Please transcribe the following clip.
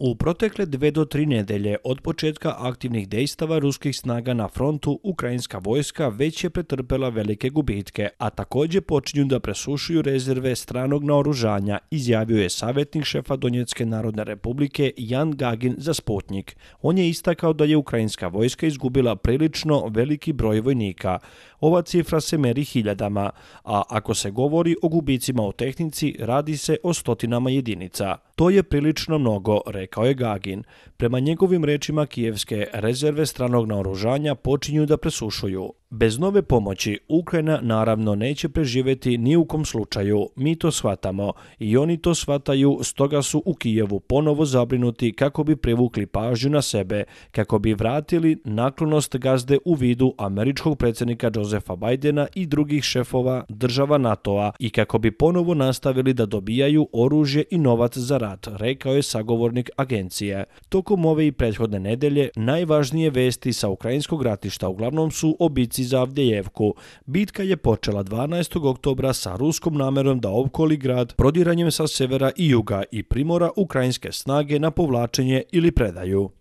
U protekle 2 do 3 nedelje od početka aktivnih dejstava ruskih snaga na frontu, ukrajinska vojska već je pretrpela velike gubitke, a također počinju da presušuju rezerve stranog naoružanja, izjavio je savjetnik šefa Donjecke narodne republike Jan Gagin za Sputnik. On je istakao da je ukrajinska vojska izgubila prilično veliki broj vojnika. Ova cifra se meri hiljadama, a ako se govori o gubicima u tehnici, radi se o stotinama jedinica. To je prilično mnogo, rekao je Gagin. Prema njegovim rečima, kijevske rezerve stranog naoružanja počinju da presušuju. Bez nove pomoći Ukrajina naravno neće preživjeti ni u kom slučaju. Mi to shvatamo i oni to shvataju, stoga su u Kijevu ponovo zabrinuti kako bi privukli pažnju na sebe, kako bi vratili naklonost gazde u vidu američkog predsjednika Josepha Bidena i drugih šefova država NATO-a i kako bi ponovo nastavili da dobijaju oružje i novac za rat, rekao je sagovornik agencije. Tokom ove i prethodne nedelje najvažnije vesti sa ukrajinskog ratišta uglavnom su o bitci za Avdijevku. Bitka je počela 12. oktobra sa ruskom namerom da opkoli grad prodiranjem sa severa i juga i primora ukrajinske snage na povlačenje ili predaju.